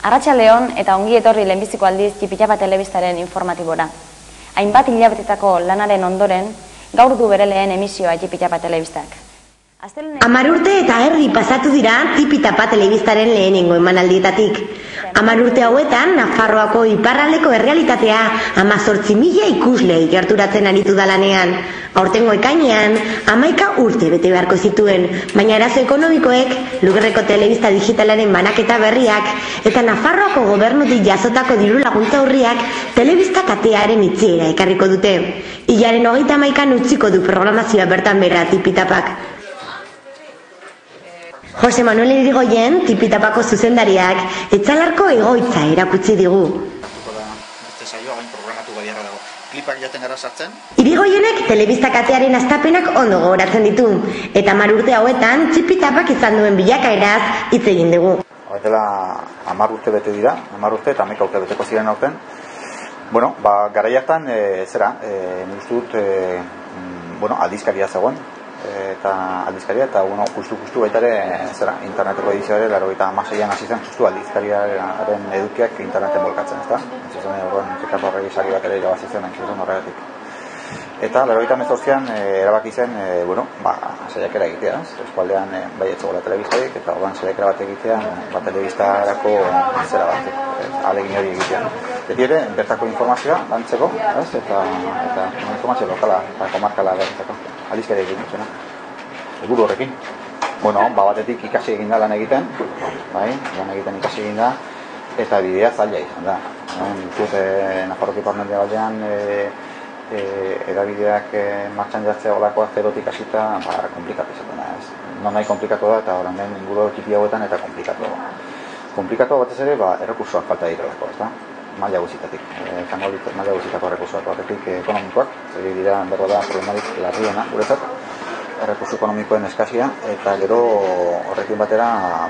Arratsaldeon eta ongi etorri lehenbiziko aldiz Txipitapa telebistaren informatibora. Hainbat hilabetetako lanaren ondoren, gaur du bere lehen emisioa Txipitapa telebistak. 10 urte eta erdi pasatu dira Txipitapa telebistaren lehenengo emanaldietatik. 10 urte hauetan, Nafarroako iparraldeko errealitatea 18.000 ikusle gerturatzen aritu da lanean. Aurtengo ekainean, 11 urte bete beharko zituen, baina arazo ekonomikoek, Lugerreko telebista digitalaren banaketa berriak eta Nafarroako gobernutik jasotako diru laguntza urriak telebista katearen itxiera ekarriko dute. Hilaren 31an utziko du programazioa bertan behera Txipitapak. Jose Manuel Irigoyen, Txipitapako zuzendariak, etxalarko egoitza erakutsi digu. Irigoyenek telebista katearen hastapenak ondo gogoratzen ditu, eta 10 urte hauetan Txipitapak izan duen bilakaeraz hitz egin dugu. Horretela 10 urte bete dira, 10 urte eta 11 urte beteko ziren aurten. Bueno, garaiatan, nik uste dut, aldizkaria zegoen, eta aldizkaria, eta justu baita ere, interneteko edizioa ere, 96an hasi zen, justu aldizkariaren edukiak interneten bolkatzen, ezta? Entzuzen horren, Ricardo Arregi sari bat ere irabazi zen, entzuzen horregatik. Eta 98an erabaki zen, saiakera egitea, eskualdean bai etzegoela telebistarik, eta orduan saiakera bat egitea, telebistarako zera bat, alegin hori egitea. Beti ere, bertako informazioa lantzeko, eta informazio lokala eta komarkala bertzeko, aldizkaria egin zena, helburu horrekin. Batetik ikasi egin da lan egiten, ikasi egin da, eta bidea zaila izan da. Nafarroko iparralde baldean, edabideak martxan jartzea olakoa zerotik hasita komplikatu izaten da. Non nahi komplikatu da eta orain den inguru txipi hauetan eta komplikatu. Komplikatu batez ere, errekursoak falta direlako, ezta? Maila guzitatik. Maila guzitako errekursoak batetik ekonomikoak, zeri dira berro da problemarik larriena, guretzat, errekurso ekonomikoen eskasia, eta gero horrekin batera,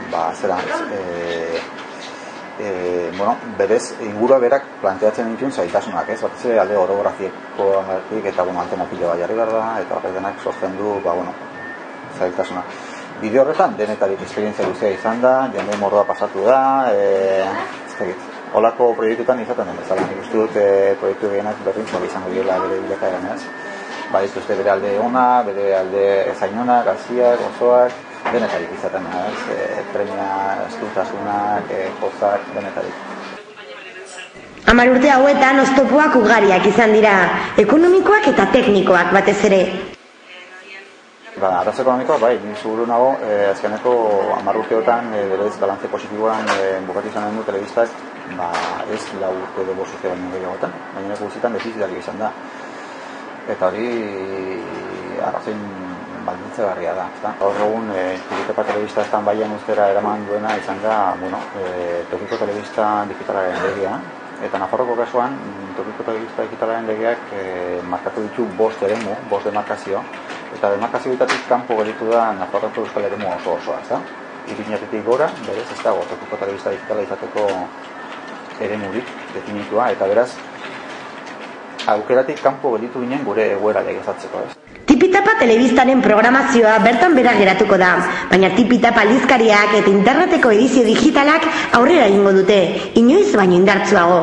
berez ingurua berak planteatzen dituen zailtasunak, batez ere alde orografikoagatik eta antena pila bat jarri behar da, eta horrek denak sortzen du, zailtasuna. Bide horretan, denetarik esperientzia luzea izan da, jende mordoa pasatu da, holako proiektuetan izaten den bezala. Nik uste dut proiektu gehienak berdintzuak izango direla bere bilakaeran, dituzte bere alde ona, bere alde zainonak, gaziak, osoak, denetarik izaten, premia, estutasunak, pozak, denetarik. 10 urte hauetan oztopoak ugariak izan dira, ekonomikoak eta teknikoak batez ere. Arazo ekonomikoa, nik seguru nago, azkeneko 10 urteotan, berez, balantze positiboan bukatu izan du telebistak, ez 4 urte edo 5 urte baino gehiagotan, baina guztietan defizitarik izan da. Eta hori arrazoin baldintzagarria da. Gaur egun, Txipitapa telebistan baian ustera eraman duena izan da, tokiko telebista digitalaren legea, eta Nafarroko kasuan, tokiko telebista digitalaren legeak markatu ditu 5 eremu, 5 demarkazio, eta demarkazioetatik kanpo gelditu da Nafarroko euskal eremu osoa, Iruñatetik gora, berez, ez dago tokiko telebista digitala izateko eremurik definitua, eta beraz, aukeratik kanpo gelditu ginen gure egoera legezatzeko. Txipitapa telebistaren programazioa bertan bera geratuko da, baina Txipitapa aldizkariak eta interneteko edizio digitalak aurrera egingo dute, inoiz baino indartsuago.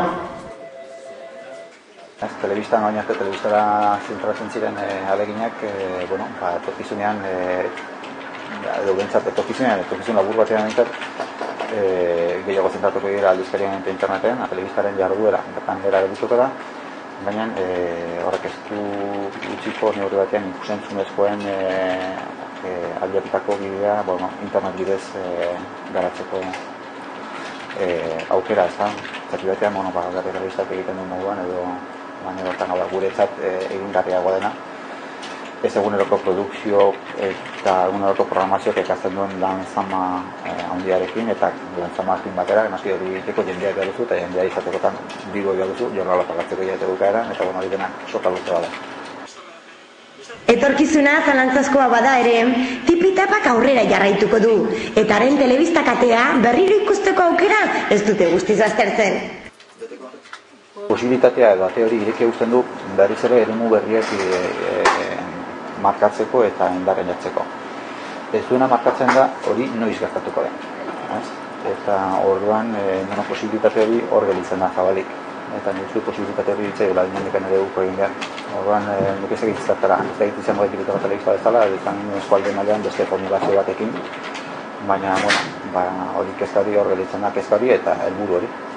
Telebistan baina telebistara zentratzen ziren aleginak, etorkizunean, edo bentsat etorkizun labur batean gehiago zentratuko dira aldizkarien eta interneten, telebistaren jarduera, bertan bera geratuko da, baina horrek ez du utziko neurri batean ikusentzunezkoen aldiapitako bidea internet bidez garatzeko aukera, ez da? Zati batean, garri telebistak egiten duen moduan edo horretan guretzat egingarriagoa dena. Ez eguneroko produkzio eta eguneroko programazioak ekasten duen lan-zama handiarekin eta lan-zama azpin batera, naski hori egiteko jendeak behar duzu eta jendea izatekotan diru behar duzu, jornala pagatzeko jateko gaeran, eta hori denak soka luze bada. Etorkizuna zalantzazkoa bada ere, Txipitapak aurrera jarraituko du, eta haren telebista katea berriro ikusteko aukera ez dute guztiz aztertzen. Posibilitatea edo ate hori ireki uzten du berriz ere eremu berriak markatzeko eta indarren jartzeko. Ez duena markatzen da hori noiz gertatuko den. eta orduan posibilitate hori hor gelitzen da zabalik. Eta nik uste posibilitate hori ditzai dela dinamikan ere uko egin behar. Orduan nik ez egin zertara, ez da egin izango Tipita Bat Telebista bezala, izan eskualde mailean beste formulazio batekin, baina hori kezkari hor gelitzen da kezkari eta helburu hori.